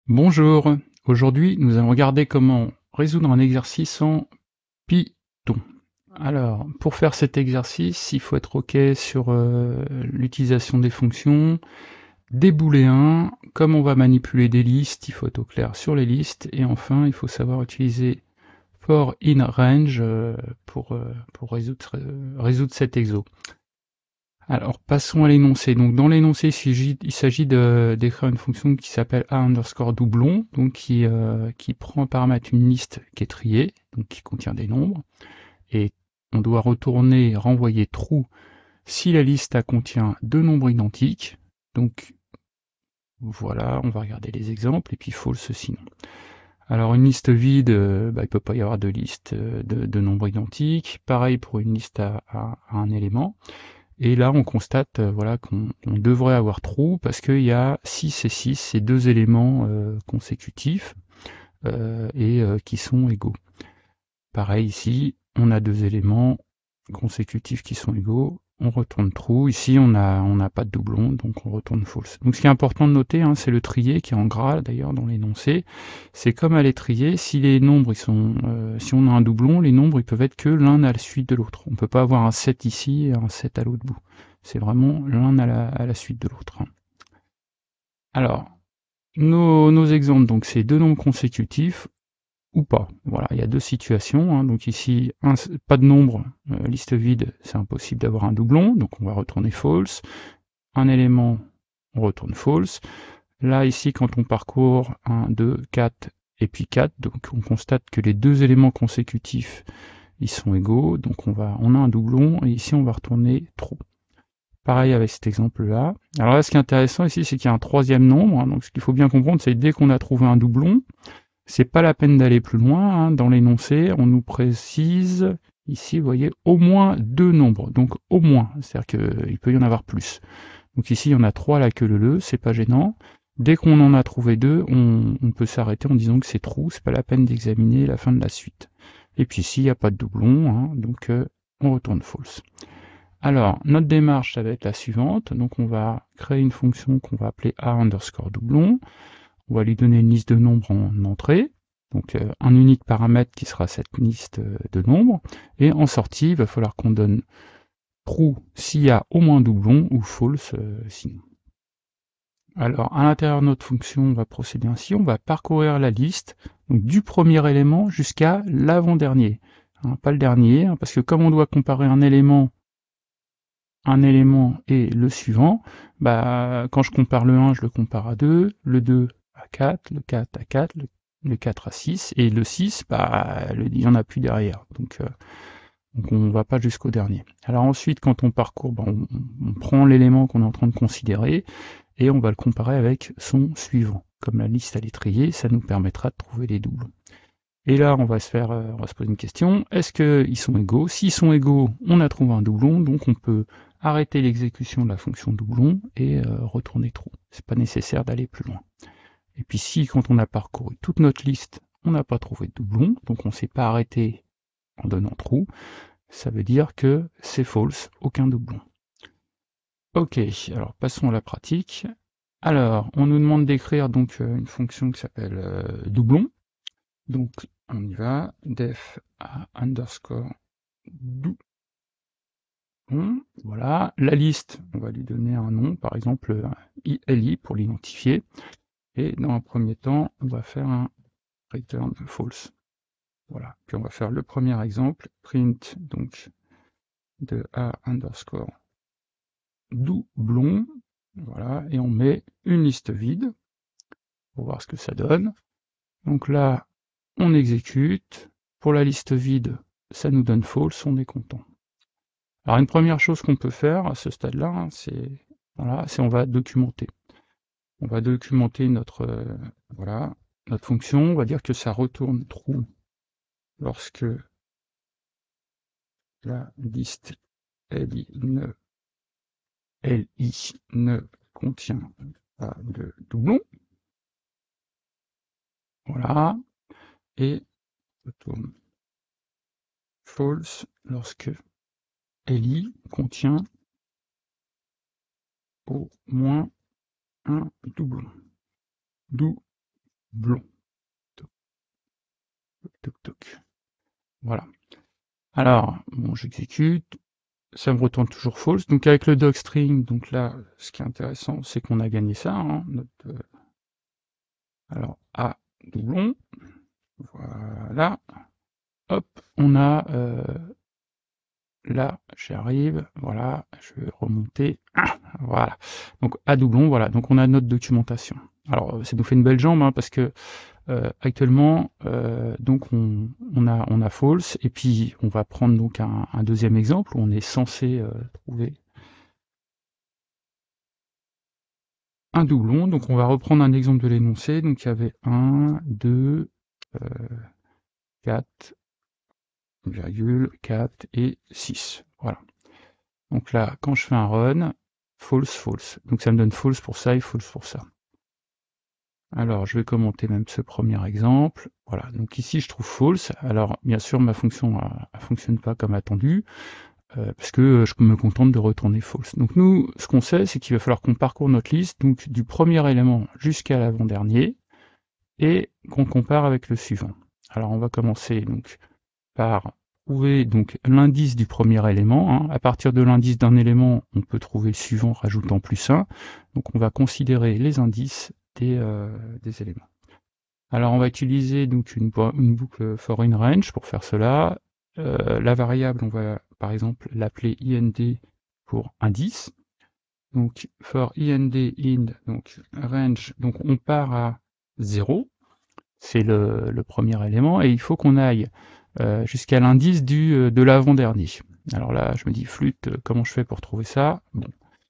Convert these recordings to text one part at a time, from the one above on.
Bonjour, aujourd'hui nous allons regarder comment résoudre un exercice en Python. Alors, pour faire cet exercice, il faut être OK sur l'utilisation des fonctions, des booléens, comme on va manipuler des listes, il faut être au clair sur les listes, et enfin il faut savoir utiliser for in range pour résoudre cet exo. Alors, passons à l'énoncé. Donc, dans l'énoncé, il s'agit d'écrire une fonction qui s'appelle a_doublon, donc qui prend en paramètre une liste qui est triée, donc qui contient des nombres, et on doit renvoyer true si la liste contient deux nombres identiques. Donc, voilà, on va regarder les exemples, et puis false sinon. Alors, une liste vide, il ne peut pas y avoir de liste de nombres identiques. Pareil pour une liste à un élément. Et là, on constate voilà, qu'on devrait avoir true parce qu'il y a 6 et 6, ces deux éléments consécutifs qui sont égaux. Pareil ici, on a deux éléments consécutifs qui sont égaux, on retourne true. Ici, on n'a pas de doublon, donc on retourne false. Donc ce qui est important de noter, hein, c'est le trier qui est en gras d'ailleurs dans l'énoncé. C'est comme à l'étrier, si les nombres si on a un doublon, les nombres ils peuvent être que l'un à la suite de l'autre. On ne peut pas avoir un 7 ici et un 7 à l'autre bout. C'est vraiment l'un à la suite de l'autre. Alors, nos exemples, donc c'est deux nombres consécutifs ou pas. Voilà, il y a deux situations. Hein. Donc ici, pas de nombre, liste vide, c'est impossible d'avoir un doublon, donc on va retourner false. Un élément, on retourne false. Là, ici, quand on parcourt 1, 2, 4 et puis 4, donc on constate que les deux éléments consécutifs, ils sont égaux, donc on a un doublon, et ici on va retourner true. Pareil avec cet exemple-là. Alors là, ce qui est intéressant ici, c'est qu'il y a un troisième nombre. Hein. Donc ce qu'il faut bien comprendre, c'est dès qu'on a trouvé un doublon, c'est pas la peine d'aller plus loin. Hein. Dans l'énoncé, on nous précise ici, vous voyez, au moins deux nombres. Donc au moins, c'est-à-dire qu'il peut y en avoir plus. Donc ici, il y en a trois la queue leu, c'est pas gênant. Dès qu'on en a trouvé deux, on peut s'arrêter en disant que c'est true, c'est pas la peine d'examiner la fin de la suite. Et puis ici, il n'y a pas de doublon, hein, donc on retourne false. Alors, notre démarche, ça va être la suivante. Donc, on va créer une fonction qu'on va appeler a_doublon. On va lui donner une liste de nombres en entrée. Donc, un unique paramètre qui sera cette liste de nombres. Et en sortie, il va falloir qu'on donne true s'il y a au moins doublon ou false sinon. Alors, à l'intérieur de notre fonction, on va procéder ainsi. On va parcourir la liste donc, du premier élément jusqu'à l'avant-dernier. Hein, pas le dernier, hein, parce que comme on doit comparer un élément et le suivant, bah, quand je compare le 1, je le compare à 2, le 2 à 4, le 4 à 4, le 4 à 6, et le 6, bah, il n'y en a plus derrière. Donc on ne va pas jusqu'au dernier. Alors ensuite, quand on parcourt, bah, on prend l'élément qu'on est en train de considérer, et on va le comparer avec son suivant. Comme la liste elle est triée, ça nous permettra de trouver les doublons. Et là, on va se poser une question. Est-ce qu'ils sont égaux? S'ils sont égaux, on a trouvé un doublon, donc on peut arrêter l'exécution de la fonction doublon et retourner true. C'est pas nécessaire d'aller plus loin. Et puis si, quand on a parcouru toute notre liste, on n'a pas trouvé de doublon, donc on ne s'est pas arrêté en donnant true, ça veut dire que c'est false, aucun doublon. Ok, alors passons à la pratique. Alors, on nous demande d'écrire donc une fonction qui s'appelle doublon. Donc, on y va, def a underscore doublon. Voilà, la liste, on va lui donner un nom, par exemple ILI pour l'identifier. Et dans un premier temps, on va faire un return false. Voilà, puis on va faire le premier exemple, print donc de a underscore doublon. Voilà, et on met une liste vide pour voir ce que ça donne. Donc là, on exécute. Pour la liste vide, ça nous donne false, on est content. Alors une première chose qu'on peut faire à ce stade-là, hein, c'est voilà, on va documenter. On va documenter voilà, notre fonction, on va dire que ça retourne true lorsque la liste LI ne contient pas de doublon. Voilà, et retourne false lorsque LI contient au moins un doublon. doublon. Toc, toc, toc. Voilà. Alors, bon, j'exécute. Ça me retourne toujours false. Donc avec le docstring, donc là, ce qui est intéressant, c'est qu'on a gagné ça. Hein, alors, A, doublon. Voilà. Hop, on a là, j'arrive, voilà, je vais remonter, voilà. Donc à doublon, voilà, donc on a notre documentation. Alors ça nous fait une belle jambe, hein, parce que actuellement, donc on a false, et puis on va prendre donc un deuxième exemple où on est censé trouver un doublon. Donc on va reprendre un exemple de l'énoncé. Donc il y avait 1, 2, 4, 4 et 6. Voilà. Donc là, quand je fais un run, false, false. Donc ça me donne false pour ça et false pour ça. Alors, je vais commenter même ce premier exemple. Voilà, donc ici, je trouve false. Alors, bien sûr, ma fonction ne fonctionne pas comme attendu, parce que je me contente de retourner false. Donc nous, ce qu'on sait, c'est qu'il va falloir qu'on parcourt notre liste, donc du premier élément jusqu'à l'avant-dernier, et qu'on compare avec le suivant. Alors, on va commencer donc par trouver donc l'indice du premier élément. Hein. À partir de l'indice d'un élément, on peut trouver le suivant rajoutant +1. Donc on va considérer les indices des éléments. Alors on va utiliser donc une boucle for in range pour faire cela. La variable, on va par exemple l'appeler ind pour indice. Donc for ind int, donc range, donc on part à 0, c'est le premier élément, et il faut qu'on aille jusqu'à l'indice de l'avant-dernier. Alors là, je me dis, flûte, comment je fais pour trouver ça? Bon.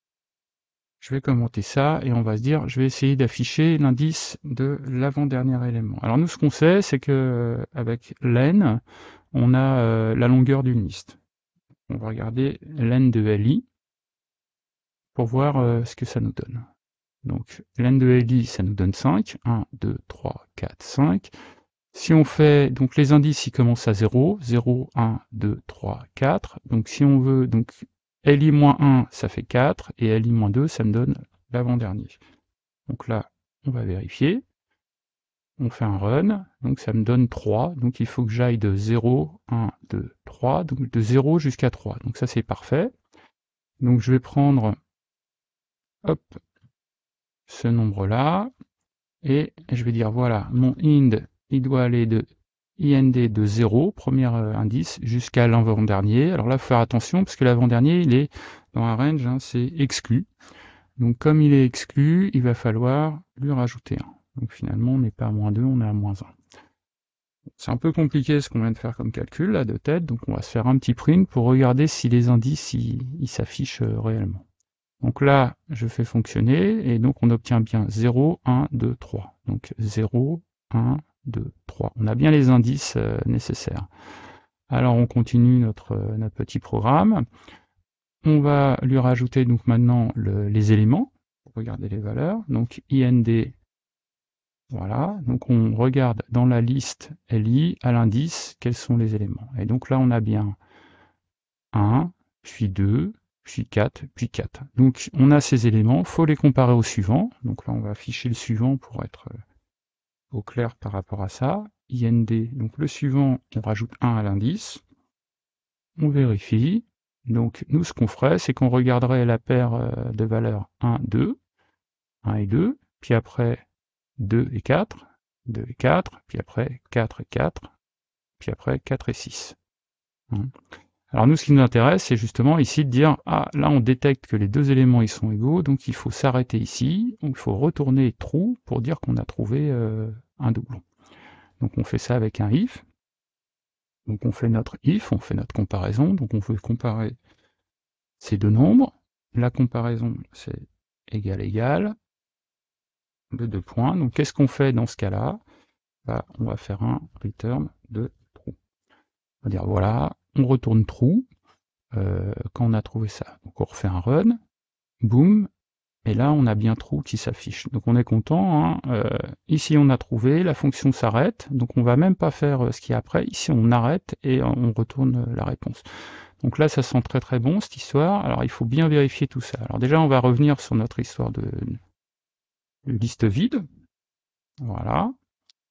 Je vais commenter ça, et on va se dire, je vais essayer d'afficher l'indice de l'avant-dernier élément. Alors nous, ce qu'on sait, c'est que avec len, on a la longueur d'une liste. On va regarder len de li pour voir ce que ça nous donne. Donc len de li, ça nous donne 5. 1, 2, 3, 4, 5. Si on fait, donc les indices, ils commencent à 0, 0, 1, 2, 3, 4. Donc si on veut, donc li-1, ça fait 4, et li-2, ça me donne l'avant-dernier. Donc là, on va vérifier. On fait un run, donc ça me donne 3. Donc il faut que j'aille de 0, 1, 2, 3, donc de 0 jusqu'à 3. Donc ça, c'est parfait. Donc je vais prendre, hop, ce nombre-là, et je vais dire, voilà, mon ind, il doit aller de IND de 0, premier indice, jusqu'à l'avant-dernier. Alors là, il faut faire attention, parce que l'avant-dernier, il est dans un range, hein, c'est exclu. Donc comme il est exclu, il va falloir lui rajouter 1. Donc finalement, on n'est pas à -2, on est à -1. C'est un peu compliqué ce qu'on vient de faire comme calcul, là, de tête, donc on va se faire un petit print pour regarder si les indices, ils s'affichent réellement. Donc là, je fais fonctionner, et donc on obtient bien 0, 1, 2, 3. Donc 0, 1, 2, 3. On a bien les indices nécessaires. Alors on continue notre petit programme. On va lui rajouter donc maintenant les éléments, pour regarder les valeurs. Donc IND, voilà. Donc on regarde dans la liste LI, à l'indice, quels sont les éléments. Et donc là on a bien 1, puis 2, puis 4, puis 4. Donc on a ces éléments, il faut les comparer au suivant. Donc là on va afficher le suivant pour être au clair par rapport à ça. IND, donc le suivant, on rajoute 1 à l'indice. On vérifie. Donc nous, ce qu'on ferait, c'est qu'on regarderait la paire de valeurs 1, 2, 1 et 2, puis après 2 et 4, 2 et 4, puis après 4 et 4, puis après 4 et 6. Alors nous, ce qui nous intéresse, c'est justement ici de dire, ah, là on détecte que les deux éléments ils sont égaux, donc il faut s'arrêter ici, donc il faut retourner true pour dire qu'on a trouvé un doublon. Donc on fait ça avec un if. Donc on fait notre if, on fait notre comparaison, donc on veut comparer ces deux nombres. La comparaison, c'est égal, égal, de 2 points. Donc qu'est-ce qu'on fait dans ce cas-là? Bah, on va faire un return de true. On va dire, voilà, on retourne true quand on a trouvé ça. Donc on refait un run, boum, et là on a bien true qui s'affiche. Donc on est content, hein. Ici on a trouvé, la fonction s'arrête, donc on va même pas faire ce qui est après. Ici on arrête et on retourne la réponse. Donc là, ça sent très très bon, cette histoire. Alors, il faut bien vérifier tout ça. Alors déjà, on va revenir sur notre histoire de liste vide. Voilà.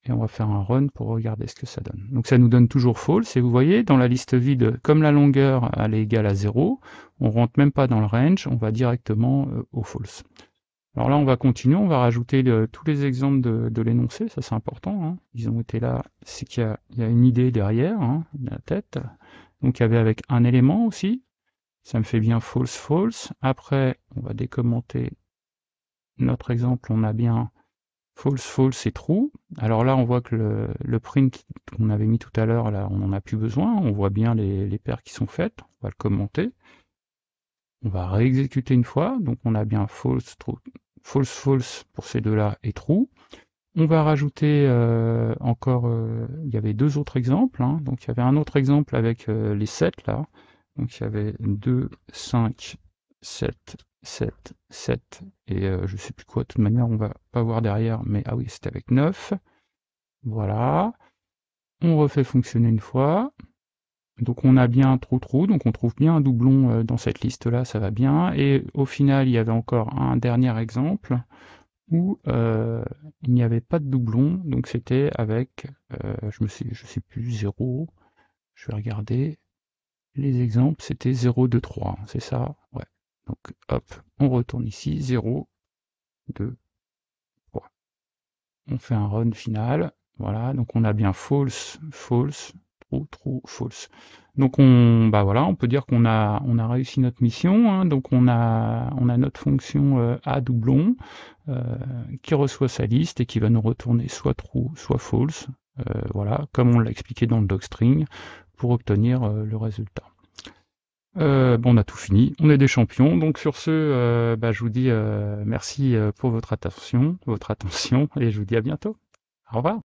et on va faire un run pour regarder ce que ça donne. Donc ça nous donne toujours false, et vous voyez, dans la liste vide, comme la longueur elle est égale à 0, on rentre même pas dans le range, on va directement au false. Alors là, on va continuer, on va rajouter tous les exemples de l'énoncé, ça c'est important, hein. Ils ont été là, c'est qu'il y a une idée derrière, hein, la tête. Donc il y avait avec un élément aussi, ça me fait bien false, false. Après, on va décommenter notre exemple, on a bien false, false et true. Alors là, on voit que le print qu'on avait mis tout à l'heure, là, on n'en a plus besoin, on voit bien les paires qui sont faites, on va le commenter. On va réexécuter une fois, donc on a bien false, true, false, false pour ces deux-là et true. On va rajouter encore, il y avait deux autres exemples, hein. Donc il y avait un autre exemple avec les 7 là, donc il y avait 2, 5, 7, 7, 7, et je sais plus quoi, de toute manière on va pas voir derrière, mais ah oui c'était avec 9, voilà. On refait fonctionner une fois, donc on a bien trou, donc on trouve bien un doublon dans cette liste-là, ça va bien, et au final il y avait encore un dernier exemple, où il n'y avait pas de doublon, donc c'était avec, je sais plus, 0, je vais regarder, les exemples c'était 0, 2, 3, c'est ça? Ouais. Donc hop, on retourne ici, 0, 2, 3. On fait un run final, voilà, donc on a bien false, false, true, true, false. Donc bah voilà, on peut dire qu'on a réussi notre mission, hein. Donc on a notre fonction à doublon qui reçoit sa liste et qui va nous retourner soit true, soit false, voilà, comme on l'a expliqué dans le docstring, pour obtenir le résultat. Bon, on a tout fini, on est des champions, donc sur ce, je vous dis merci pour votre attention, et je vous dis à bientôt. Au revoir.